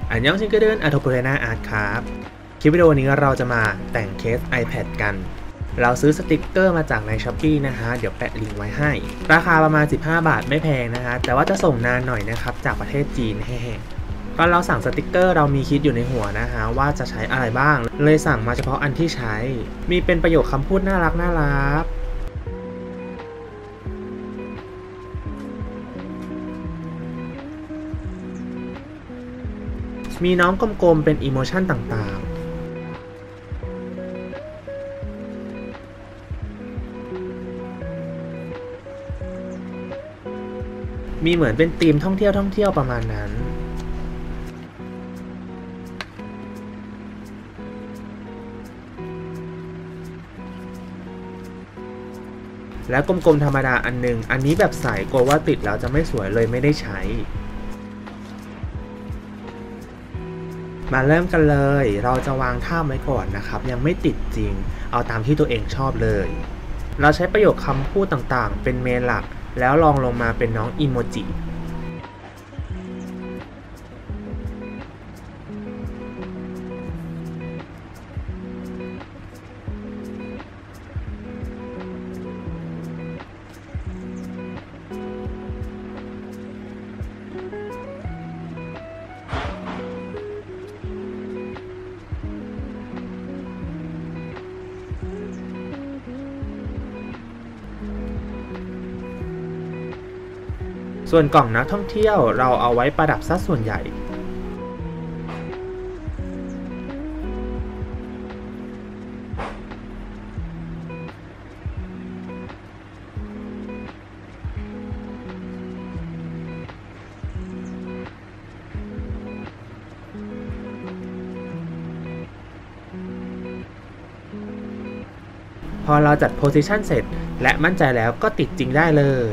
อันยองชิงเกเดินอัตโปเรนาอาร์ตครับคลิปวิดีโอนี้เราจะมาแต่งเคส iPad กันเราซื้อสติกเกอร์มาจากใน Shopee นะฮะเดี๋ยวแปะลิงก์ไว้ให้ราคาประมาณ15 บาทไม่แพงนะฮะแต่ว่าจะส่งนานหน่อยนะครับจากประเทศจีนแห้งตอนเราสั่งสติกเกอร์เรามีคิดอยู่ในหัวนะฮะว่าจะใช้อะไรบ้างเลยสั่งมาเฉพาะอันที่ใช้มีเป็นประโยคคำพูดน่ารักมีน้องกลมๆเป็นอิโมชันต่างๆมีเหมือนเป็นธีมท่องเที่ยวประมาณนั้นแล้วกลมๆธรรมดาอันนึงอันนี้แบบใสกลัวว่าติดแล้วจะไม่สวยเลยไม่ได้ใช้มาเริ่มกันเลยเราจะวางท่าไว้ก่อนนะครับยังไม่ติดจริงเอาตามที่ตัวเองชอบเลยเราใช้ประโยคคำพูดต่างๆเป็นเมนหลักแล้วลองลงมาเป็นน้องอีโมจิส่วนกล่องนักท่องเที่ยวเราเอาไว้ประดับซะส่วนใหญ่พอเราจัดโพสิชันเสร็จและมั่นใจแล้วก็ติดจริงได้เลย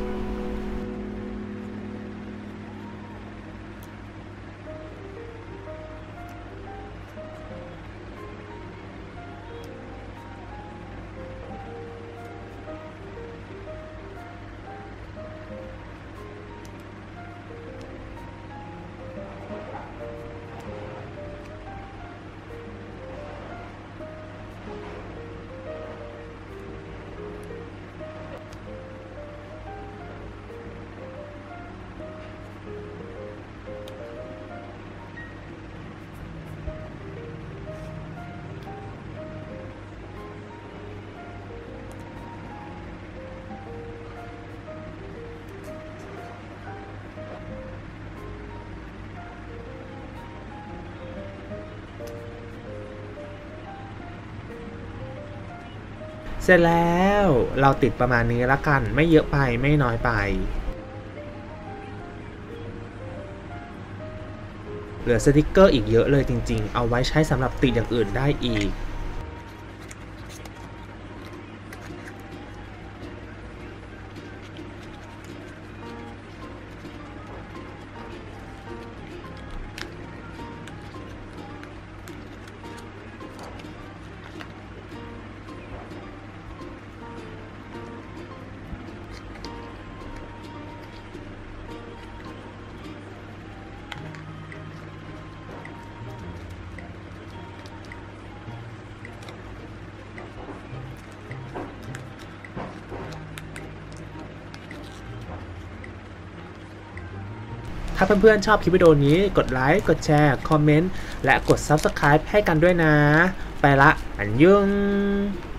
เสร็จแล้วเราติดประมาณนี้ละกันไม่เยอะไปไม่น้อยไปเหลือสติกเกอร์อีกเยอะเลยจริงๆเอาไว้ใช้สำหรับติดอย่างอื่นได้อีกถ้าเพื่อนๆชอบคลิปวิดีโอนี้กดไลค์กดแชร์คอมเมนต์และกด Subscribe ให้กันด้วยนะไปละอันยอง